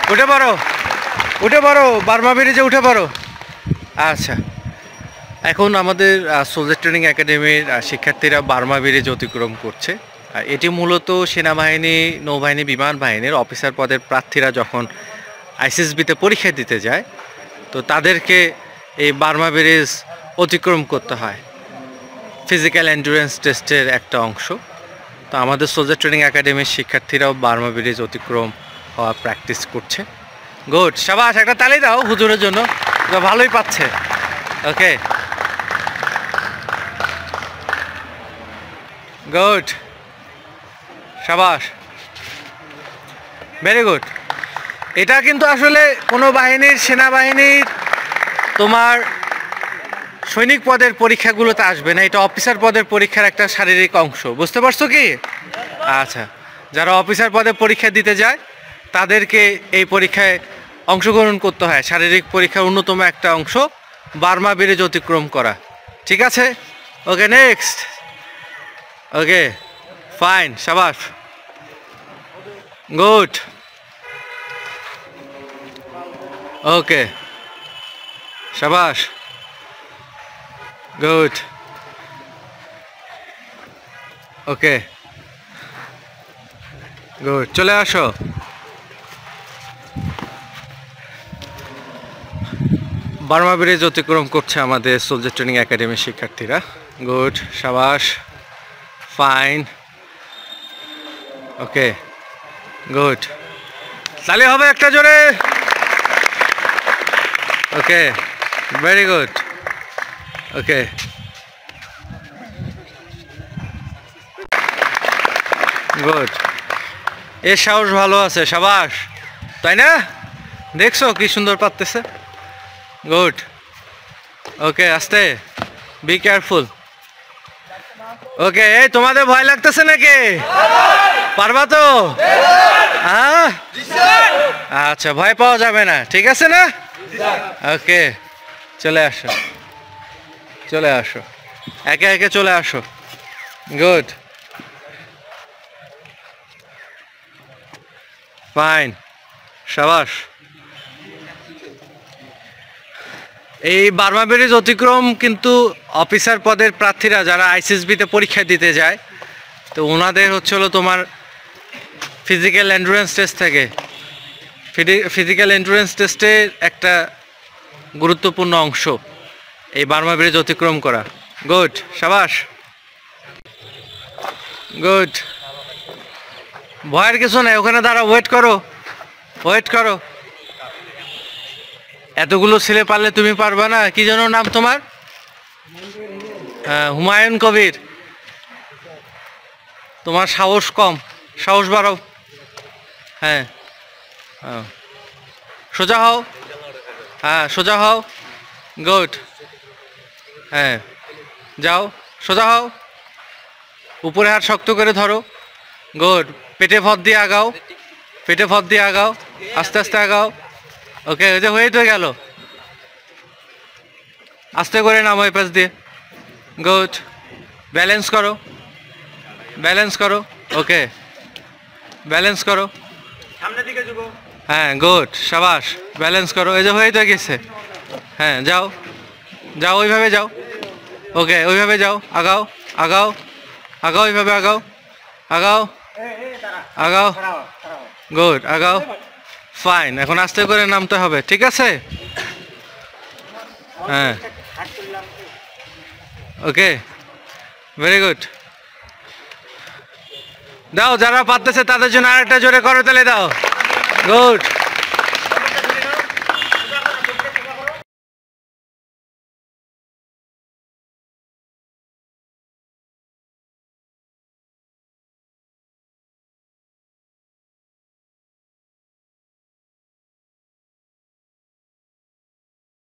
উঠে পড়ো, উঠে পড়ো, বার্মা ব্রিজে উঠে পড়ো। আচ্ছা, এখন আমাদের সোলজার ট্রেনিং একাডেমির শিক্ষার্থীরা বার্মা ব্রিজ অতিক্রম করছে। এটি মূলত সেনাবাহিনী, নৌবাহিনী, বিমান বাহিনীর অফিসার পদের প্রার্থীরা যখন আইসিএসবিতে পরীক্ষা দিতে যায়, তো তাদেরকে এই বার্মা ব্রিজ অতিক্রম করতে হয়। ফিজিক্যাল এন্ডুরেন্স টেস্টের একটা অংশ। তো আমাদের সোলজার ট্রেনিং একাডেমির শিক্ষার্থীরাও বার্মা ব্রিজ অতিক্রম হওয়া প্র্যাকটিস করছে। গুড, শাবাশ, একটা তালি দাও হুজুরের জন্য, ভালোই পাচ্ছে। ওকে, গুড, শাবাশ, ভেরি গুড। এটা কিন্তু আসলে কোনো বাহিনীর, সেনাবাহিনীর তোমার সৈনিক পদের পরীক্ষাগুলোতে আসবে না, এটা অফিসার পদের পরীক্ষার একটা শারীরিক অংশ, বুঝতে পারছো কি? আচ্ছা, যারা অফিসার পদে পরীক্ষা দিতে যায় তাদেরকে এই পরীক্ষায় অংশগ্রহণ করতে হয়। শারীরিক পরীক্ষার অন্যতম একটা অংশ বার্মা ব্রিজ অতিক্রম করা। ঠিক আছে, ওকে, নেক্সট। ওকে, ফাইন, শাবাশ, গুড, ওকে, শাবাশ, গুড, ওকে, গুড, চলে আসো। বার্মা ব্রিজ অতিক্রম করছে আমাদের সোলজার ট্রেনিং একাডেমির শিক্ষার্থীরা। গুড, শাবাশ, ফাইন, ওকে, গুড, তাহলে হবে একটা জোরে। Okay, very good, okay, good, এর সাহস ভালো আছে, শাবাশ, তাই না? দেখছো কি সুন্দর পারতেছে। গুড, ওকে, আস্তে, বি কেয়ারফুল। ওকে, এই তোমাদের ভয় লাগতেছে নাকি? পারবা তো? হ্যাঁ, আচ্ছা, ভয় পাওয়া যাবে না, ঠিক আছে না? ওকে, চলে আসো, চলে আসো, একে একে চলে আসো। গুড, ফাইন, শাবাশ। এই বার্মা ব্রিজ অতিক্রম কিন্তু অফিসার পদের প্রার্থীরা যারা আইসিএসবিতে পরীক্ষা দিতে যায়, তো ওনাদের হচ্ছে হলো তোমার ফিজিক্যাল এন্ডুরেন্স টেস্ট থাকে। ফিজিক্যাল এন্ডুরেন্স টেস্টের একটা গুরুত্বপূর্ণ অংশ এই বার্মা ব্রিজ অতিক্রম করা। গুড, শাবাশ, গুড, ভয়ের কিছু নাই, ওখানে দাঁড়াও, ওয়েট করো, ওয়েট করো। এতগুলো ছেলে পারলে তুমি পারবা না? কি যেন নাম তোমার? হ্যাঁ, হুমায়ুন কবির। তোমার সাহস কম, সাহস বাড়াও। হ্যাঁ, সোজা হও, হ্যাঁ, সোজা হও, গুড, হ্যাঁ, যাও, সোজা হও, উপরে হাত শক্ত করে ধরো, গুড, পেটে ভর দিয়ে আগাও, পেটে ভর দিয়ে আগাও, আস্তে আস্তে আগাও। ওকে, ওই যে হয়ে তো গেল, আস্তে করে নামো এই পাশ দিয়ে। গুড, ব্যালেন্স করো, ব্যালেন্স করো, ওকে, ব্যালেন্স করো, হ্যাঁ, গুড, শাবাশ, ব্যালেন্স করো, এই যে হয়ে তো গেছে। হ্যাঁ, যাও, যাও, ওইভাবে যাও, ওকে, ওইভাবে যাও, আগাও, আগাও, আগাও, ওইভাবে আগাও, আগাও, আগাও, গুড, আগাও, ফাইন। এখন আস্তে করে নামতে হবে, ঠিক আছে? হ্যাঁ, ওকে, ভেরি গুড। দাও, যারা পারতেছে তাদের জন্য আরেকটা জোরে করো তালে দাও। গুড।